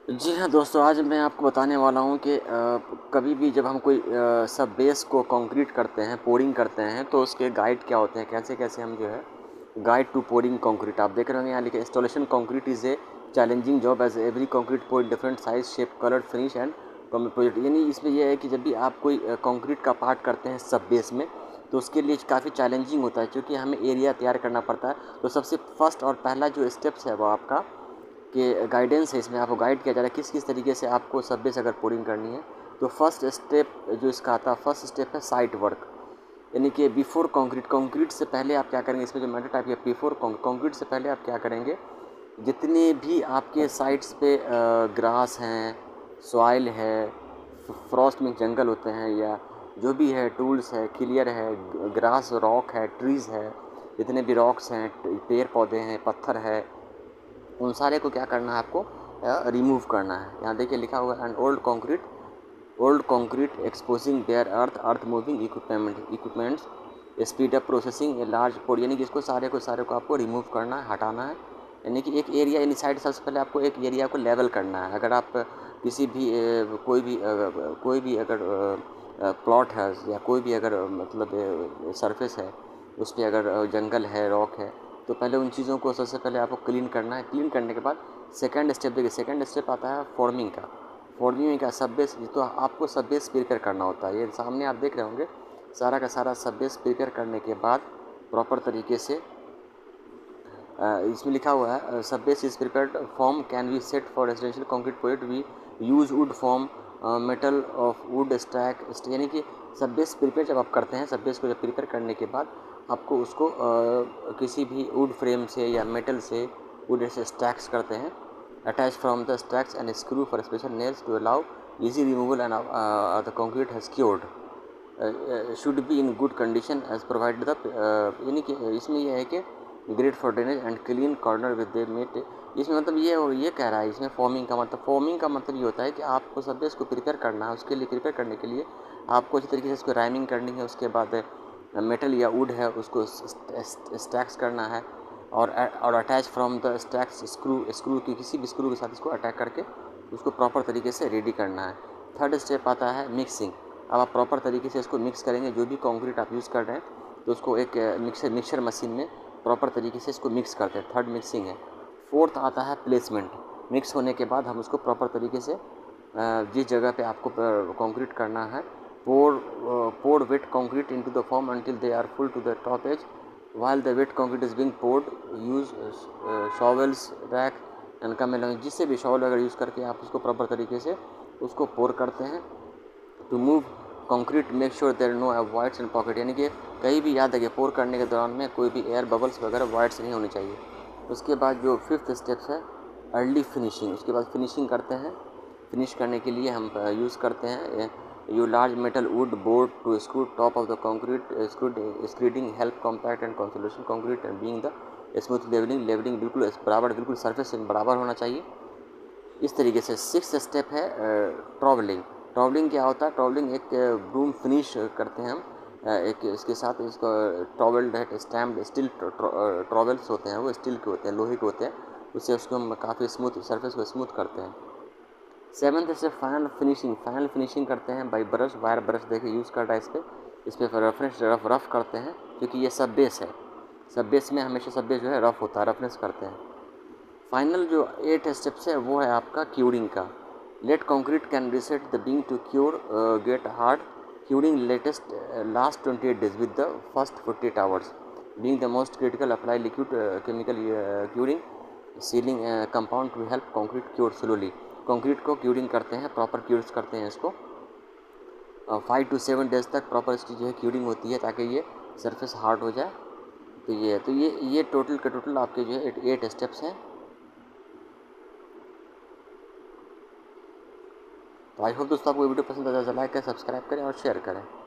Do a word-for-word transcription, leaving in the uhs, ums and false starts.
जी हाँ दोस्तों, आज मैं आपको बताने वाला हूँ कि अ, कभी भी जब हम कोई अ, सब बेस को कंक्रीट करते हैं, पोरिंग करते हैं, तो उसके गाइड क्या होते हैं, कैसे-कैसे हम जो है गाइड टू पोरिंग कंक्रीट। आप देख रहे होंगे यहाँ लिखा है installation concrete is a challenging job as every concrete pour different size, shape, colour, finish and composite. यानी इसमें ये है कि जब भी आप कोई अ, कंक्रीट का पार्ट करते हैं सब बेस में, तो उसके लिए काफ़ी चैलेंजिंग होता है, क्योंकि हमें एरिया तैयार करना पड़ता है। तो सबसे फर्स्ट और पहला जो स्टेप्स है वो आपका कि गाइडेंस है, इसमें आपको गाइड किया जा रहा है किस किस तरीके से आपको सब बेस अगर पोरिंग करनी है। तो फर्स्ट स्टेप जो इसका आता है, फर्स्ट स्टेप है साइट वर्क, यानी कि बिफोर कंक्रीट। कंक्रीट से पहले आप क्या करेंगे, इसमें जो मेथड टाइप है बिफोर कंक्रीट से पहले आप क्या करेंगे, जितने भी आपके साइट्स पे ग्रास हैं, सॉइल है, फ्रॉस्ट में जंगल होते हैं, या जो भी है टूल्स है, क्लियर है, ग्रास, रॉक है, ट्रीज़ है, जितने भी रॉक्स हैं, पेड़ पौधे हैं, पत्थर है, उन सारे को क्या करना है आपको, रिमूव करना है। यहाँ देखिए लिखा हुआ है and old concrete old concrete exposing their earth earth moving equipment equipments speed up processing a large port, यानी कि इसको सारे को सारे को आपको रिमूव करना है, हटाना है। यानी कि एक एरिया इन साइड सबसे पहले आपको एक एरिया को लेवल करना है। अगर आप किसी भी अ, कोई भी अ, कोई भी अगर प्लॉट है या कोई भी अगर अ, मतलब सरफेस है, उस पर अगर अ, जंगल है, रॉक है, तो पहले उन चीज़ों को सबसे पहले आपको क्लीन करना है। क्लीन करने के बाद सेकंड स्टेप देखिए, सेकंड स्टेप आता है फॉर्मिंग का। फॉर्मिंग में क्या, सब बेस, तो आपको सब बेस प्रिपेयर करना होता है। ये सामने आप देख रहे होंगे, सारा का सारा सब बेस प्रिपेयर करने के बाद प्रॉपर तरीके से अ, इसमें लिखा हुआ है sub base is prepared form can be set for residential concrete project we use wood form metal of wood stack. यानी कि सब बेस प्रिपेयर जब आप करते हैं, सब बेस को जब प्रिपेयर करने के बाद आपको उसको अ, किसी भी वुड फ्रेम से या मेटल से वुड से स्टैक्स करते हैं, attach from the stacks and screw for special nails to allow easy removal and the concrete has cured should be in good condition as provide the, यानी कि इसमें यह है कि great for drainage and clean corner with the mat. इसमें मतलब ये और ये कह रहा है, इसमें फॉर्मिंग का मतलब फॉर्मिंग का मतलब ये होता है कि आपको सब बेस को प्रिपेयर करना है। उसके लिए प्रिपेयर करने के लिए आपको अच्छी तरीके से इसको राइमिंग करनी है। उसके बाद मेटल या वुड है उसको स्टैक्स करना है, और और attach from the stacks screw screw की किसी भी स्क्रू के साथ इसको अटैच करके उसको प्रॉपर तरीके से रेडी करना है। थर्ड स्टेप आता है मिक्सिंग। अब आप प्रॉपर तरीके से इसको मिक्स करेंगे, जो भी कंक्रीट आप यूज़ कर रहे हैं, तो उसको एक मिक्सर मिक्सर मशीन में प्रॉपर तरीके से इसको मिक्स करते हैं। थर्ड मिक्सिंग है। फोर्थ आता है प्लेसमेंट। मिक्स होने के बाद हम उसको प्रॉपर तरीके से जिस जगह पे आपको कंक्रीट करना है, pour pour wet concrete into the form until they are full to the top edge while the wet concrete is being poured use uh, shovels rack and कम में जिससे भी शॉवल वगैरह यूज़ करके आप उसको प्रॉपर तरीके से उसको पोर करते हैं। To move concrete make sure there no voids and pocket, यानी कि कहीं भी याद रखिए पोर करने के दौरान में कोई भी एयर बबल्स वगैरह वॉइड्स नहीं होनी चाहिए। उसके बाद जो फिफ्थ स्टेप्स है अर्ली फिनिशिंग। उसके बाद फिनिशिंग करते हैं। फिनिश करने के लिए हम यूज़ करते हैं you large metal wood board to screw top of the concrete screeding help compact and consolation concrete and being the smooth levelling levelling बिल्कुल बराबर, बिल्कुल सरफेस बराबर होना चाहिए। इस तरीके से सिक्स स्टेप है ट्रॉवलिंग। ट्रॉवलिंग क्या होता है, ट्रॉवलिंग एक ब्रूम फिनिश करते हैं हम एक इसके साथ, इसको ट्रॉवल है स्टैम्प स्टील ट्रॉवल्स होते हैं, वो स्टील के होते हैं, लोहे के होते हैं, उससे उसको हम काफ़ी स्मूथ सरफेस को स्मूथ करते हैं। सेवन्थ से फाइनल फिनिशिंग। फाइनल फिनिशिंग करते हैं बाई ब्रश, वायर ब्रश देखिए यूज़ कर रहा है इस पर इस पर रफनेस रफ रफ करते हैं, क्योंकि ये सब बेस है। सब बेस में हमेशा सब बेस जो है रफ होता है, रफनेस करते हैं। फाइनल जो एट स्टेप्स है वो है आपका क्यूरिंग का। Let concrete can reset the being to cure get hard curing latest last twenty eight days with the first forty eight hours being the most critical apply liquid chemical curing sealing compound to help concrete cure slowly. Concrete को curing करते हैं, proper cures करते हैं इसको five to seven days तक proper इसकी जो है क्यूरिंग होती है, ताकि ये सरफेस हार्ड हो जाए। तो ये तो ये ये टोटल के टोटल आपके जो है एट स्टेप्स हैं। तो आई होप दोस्तों आपको वीडियो पसंद आता है, लाइक करें, सब्सक्राइब करें और शेयर करें।